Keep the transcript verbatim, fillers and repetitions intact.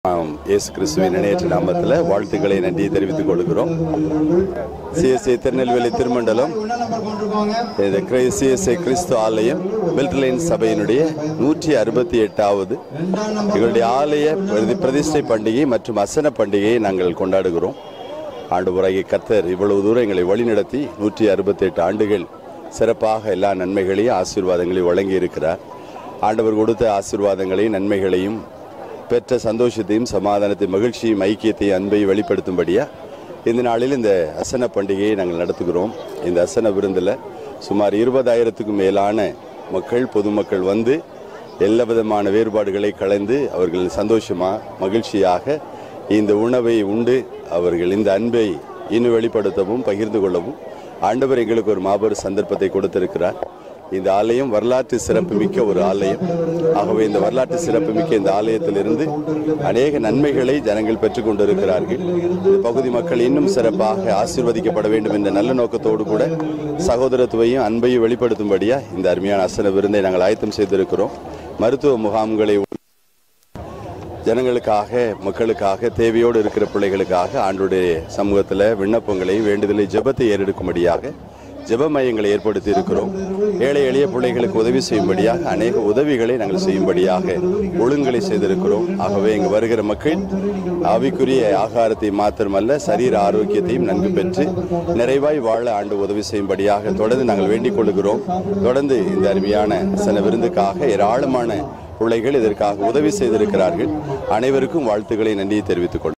இயேசு கிறிஸ்துவின் இணையற்ற நாமத்தில் வாழ்த்துக்களை நன்றி தெரிவித்துக் கொள்கிறோம். சிஎஸ்ஐ திருநெல்வேலி திருமண்டலம் சிஎஸ்ஐ கிறிஸ்து ஆலயம் பெல்ட்லைன் சபையினுடைய நூற்றி அறுபத்தி எட்டாவது எங்களுடைய ஆலய பிரதிஷ்டை பண்டிகை மற்றும் அசன பண்டிகையை நாங்கள் கொண்டாடுகிறோம். ஆண்டவராகிய கர்த்தர் இவ்வளவு தூரம் எங்களை வழிநடத்தி நூற்றி அறுபத்தி எட்டு ஆண்டுகள் சிறப்பாக எல்லா நன்மைகளையும் ஆசீர்வாதங்களையும் வழங்கி இருக்கிறார். ஆண்டவர் கொடுத்த ஆசீர்வாதங்களையும் நன்மைகளையும் பெற்ற சந்தோஷத்தையும் சமாதானத்தையும் மகிழ்ச்சியும் ஐக்கியத்தையும் அன்பையும் வெளிப்படுத்தும்படியா இந்த நாளில் இந்த அசன பண்டிகையை நாங்கள் நடத்துகிறோம். இந்த அசன விருந்தில் சுமார் இருபதாயிரத்துக்கும் மேலான மக்கள் பொதுமக்கள் வந்து எல்லா விதமான வேறுபாடுகளை கலந்து அவர்கள் சந்தோஷமாக மகிழ்ச்சியாக இந்த உணவை உண்டு அவர்கள் இந்த அன்பை இன்னும் வெளிப்படுத்தவும் பகிர்ந்து கொள்ளவும் ஆண்டவர் எங்களுக்கு ஒரு மாபெரும் சந்தர்ப்பத்தை கொடுத்திருக்கிறார். இந்த ஆலயம் வரலாற்று சிறப்புமிக்க ஒரு ஆலயம். ஆகவே இந்த வரலாற்று சிறப்புமிக்க இந்த ஆலயத்திலிருந்து அநேக நன்மைகளை ஜனங்கள் பெற்றுக் கொண்டிருக்கிறார்கள். இந்த பகுதி மக்கள் இன்னும் சிறப்பாக ஆசீர்வதிக்கப்பட வேண்டும் என்ற நல்ல நோக்கத்தோடு கூட சகோதரத்துவையும் அன்பையும் வெளிப்படுத்தும்படியா இந்த அருமையான அசன விருந்தை நாங்கள் ஆயத்தம் செய்திருக்கிறோம். மருத்துவ முகாம்களை ஜனங்களுக்காக மக்களுக்காக தேவையோடு இருக்கிற பிள்ளைகளுக்காக ஆண்டுடைய சமூகத்தில் விண்ணப்பங்களை வேண்டுதலை ஜெபத்தை ஏறெடுக்கும்படியாக ஜெப மையங்களை ஏற்படுத்தி இருக்கிறோம். ஏழை எளிய பிள்ளைகளுக்கு உதவி செய்யும்படியாக அநேக உதவிகளை நாங்கள் செய்யும்படியாக ஒழுங்குகளை செய்திருக்கிறோம். ஆகவே இங்கு வருகிற மக்கள் ஆவிக்குரிய ஆகாரத்தை மாத்திரமல்ல சரீர ஆரோக்கியத்தையும் நன்கு பெற்று நிறைவாய் வாழ ஆண்டு உதவி செய்யும்படியாக தொடர்ந்து நாங்கள் வேண்டிக் கொள்கிறோம். தொடர்ந்து இந்த அருமையான சில விருந்துக்காக ஏராளமான பிள்ளைகள் இதற்காக உதவி செய்திருக்கிறார்கள். அனைவருக்கும் வாழ்த்துக்களை நன்றியை தெரிவித்துக் கொள்கிறேன்.